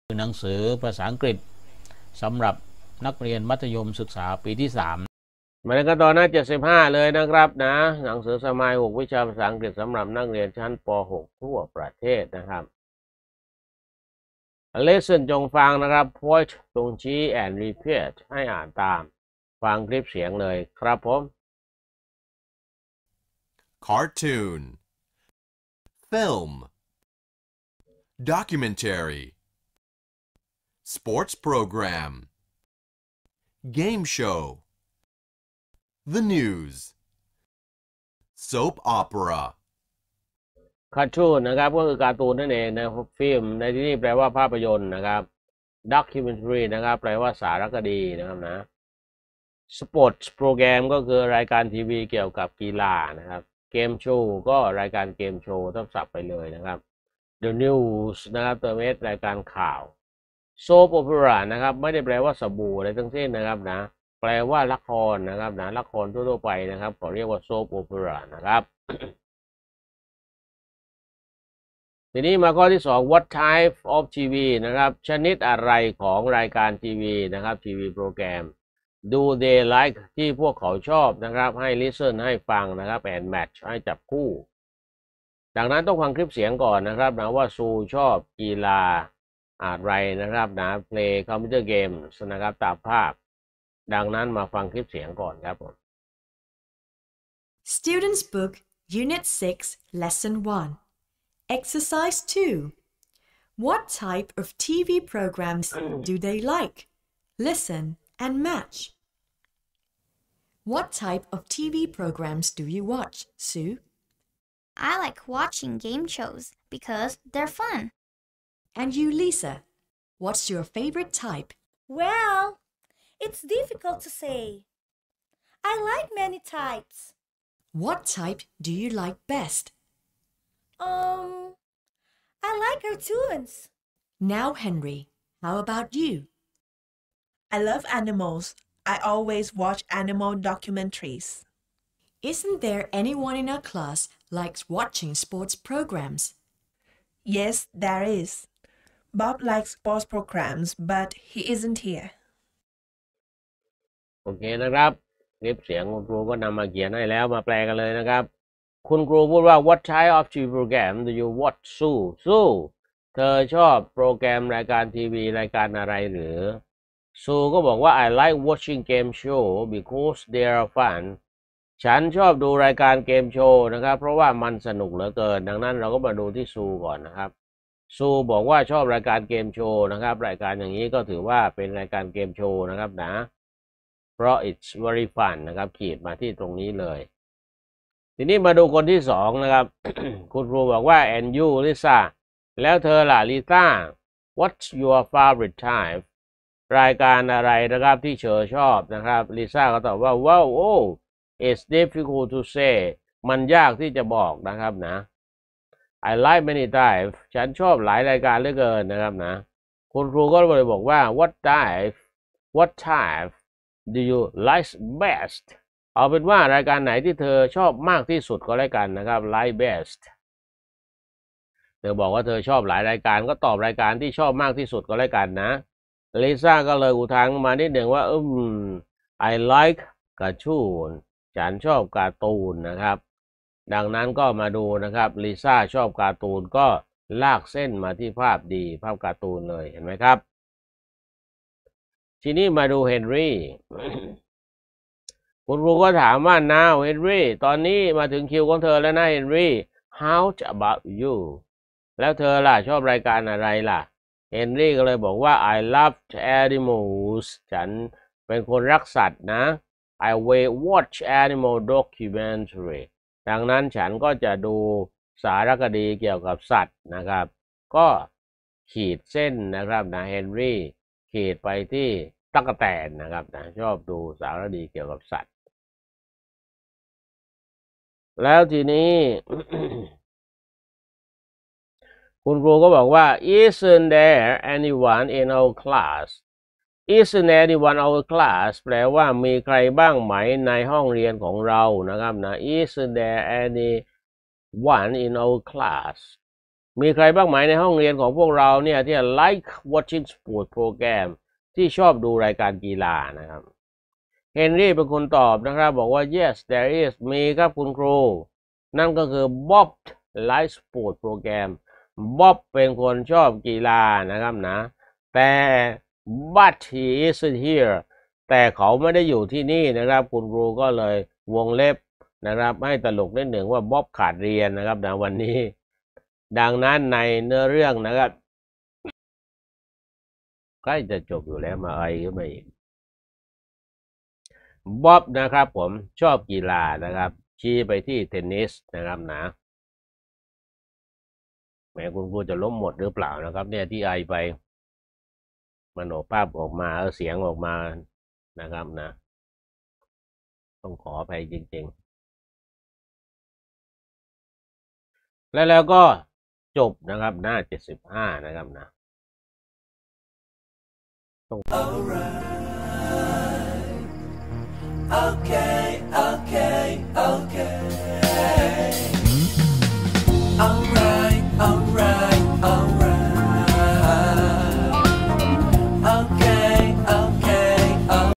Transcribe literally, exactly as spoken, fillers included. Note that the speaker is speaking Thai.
หนังสือภาษาอังกฤษสำหรับนักเรียนมัธยมศึกษาปีที่สามมาในขั้นตอนหน้าเจ็ดสิบห้าเลยนะครับนะหนังสือสมัยหกวิชาภาษาอังกฤษสำหรับนักเรียนชั้นป หก ทั่วประเทศนะครับ Listen จงฟังนะครับ Point จงชี้ and repeat ให้อ่านตามฟังคลิปเสียงเลยครับผม Cartoon Film Documentary Sports Program Game Show The News Soap Opera คาร์ตูนนะครับก็คือการ์ตูนนั่นเองนะฟิล์มในที่นี้แปลว่าภาพยนตร์นะครับ Documentary นะครับแปลว่าสารคดีนะครับนะ Sports Program ก็คือรายการทีวีเกี่ยวกับกีฬานะครับเกมโชว์ก็รายการเกมโชว์ต้องสับไปเลยนะครับ The News นะครับตัวเมสรายการข่าว Soap Opera นะครับไม่ได้แปลว่าสบู่อะไรทั้งสิ้นนะครับนะแปลว่าละครนะครับนะละครทั่วๆไปนะครับเขาเรียกว่า Soap Opera นะครับ ทีนี้มาข้อที่สอง What type of ที วี นะครับชนิดอะไรของรายการทีวีนะครับทีวีโปรแกรม Do they like ที่พวกเขาชอบนะครับให้ listen ให้ฟังนะครับ and match ให้จับคู่ดังนั้นต้องฟังคลิปเสียงก่อนนะครับนะว่าซูชอบกีฬาอะไรนะครับนะ play computer games นะครับตามภาพดังนั้นมาฟังคลิปเสียงก่อนครับผม Students Book Unit six Lesson one Exercise two What type of ที วี programs do they like? Listen and match. What type of ที วี programs do you watch, Sue? I like watching game shows because they're fun. And you, Lisa, what's your favorite type? Well, it's difficult to say. I like many types. What type do you like best? Um, I like cartoons. Now, Henry, how about you? I love animals. I always watch animal documentaries. Isn't there anyone in our class likes watching sports programs? Yes, there is. Bob likes sports programs, but he isn't here. โอเคนะครับคลิปเสียงคุณครูก็นำมาเขียนให้แล้วมาแปลกันเลยนะครับคุณครูพูดว่า What type of ที วี program do you watch? สู้สู้เธอชอบโปรแกรมรายการทีวีรายการอะไรหรือซูก็บอกว่า I like watching game show because they are fun ฉันชอบดูรายการเกมโชว์นะครับเพราะว่ามันสนุกเหลือเกินดังนั้นเราก็มาดูที่ซูก่อนนะครับซูบอกว่าชอบรายการเกมโชว์นะครับรายการอย่างนี้ก็ถือว่าเป็นรายการเกมโชว์นะครับนะเพราะ it's very fun นะครับขีดมาที่ตรงนี้เลยทีนี้มาดูคนที่สองนะครับ คุณครูบอกว่า and you Lisa แล้วเธอล่ะลิซ่า what's your favorite type รายการอะไรนะครับที่เธอชอบนะครับลิซ่าก็ตอบว่า wow oh it's difficult to say มันยากที่จะบอกนะครับนะ I like many types ฉันชอบหลายรายการเหลือเกินนะครับนะคุณครูก็เลยบอกว่า what type what type do you like best เอาเป็นว่ารายการไหนที่เธอชอบมากที่สุดก็แล้วกันนะครับ like best เธอบอกว่าเธอชอบหลายรายการก็ตอบรายการที่ชอบมากที่สุดก็แล้วกันนะลิซ่าก็เลยอุทานมานิดหนึ่งว่าอืม I like cartoon ฉันชอบการ์ตูนนะครับดังนั้นก็มาดูนะครับลิซ่าชอบการ์ตูนก็ลากเส้นมาที่ภาพดีภาพการ์ตูนเลยเห็นไหมครับทีนี้มาดูเฮนรี่ คุณครูก็ถามว่า now เฮนรี่ตอนนี้มาถึงคิวของเธอแล้วนะเฮนรี่ how about you แล้วเธอล่ะชอบรายการอะไรล่ะเฮนรี่ก็เลยบอกว่า I love animals ฉันเป็นคนรักสัตว์นะ I will watch animal documentary ดังนั้นฉันก็จะดูสารคดีเกี่ยวกับสัตว์นะครับก็ขีดเส้นนะครับนะเฮนรี่ขีดไปที่ตั๊กแตนนะครับนะชอบดูสารคดีเกี่ยวกับสัตว์แล้วทีนี้ คุณครูก็บอกว่า isn't there anyone in our class isn't anyone in our class แปลว่ามีใครบ้างไหมในห้องเรียนของเรานะครับนะ isn't there anyone in our class มีใครบ้างไหมในห้องเรียนของพวกเราเนี่ยที่ like watching sport program ที่ชอบดูรายการกีฬานะครับเฮนรี่เป็นคนตอบนะครับบอกว่า yes there is มีครับคุณครูนั่นก็คือ Bob like sport program บ๊อบเป็นคนชอบกีฬานะครับนะแต่ but he isn't here แต่เขาไม่ได้อยู่ที่นี่นะครับคุณครูก็เลยวงเล็บนะครับให้ตลกนิดหนึ่งว่าบ๊อบขาดเรียนนะครับในวันนี้ดังนั้นในเนื้อเรื่องนะครับใกล้จะจบอยู่แล้วมาไอก็ไม่อีกบ๊อบนะครับผมชอบกีฬานะครับชี้ไปที่เทนนิสนะครับนะแม้คุณครูจะล้มหมดหรือเปล่านะครับเนี่ยที่ไอไปมันออกภาพออกมาเอาเสียงออกมานะครับนะต้องขออภัยจริงๆแล้วแล้วก็จบนะครับหน้าเจ็ดสิบห้านะครับนะต้อง Alright, okay.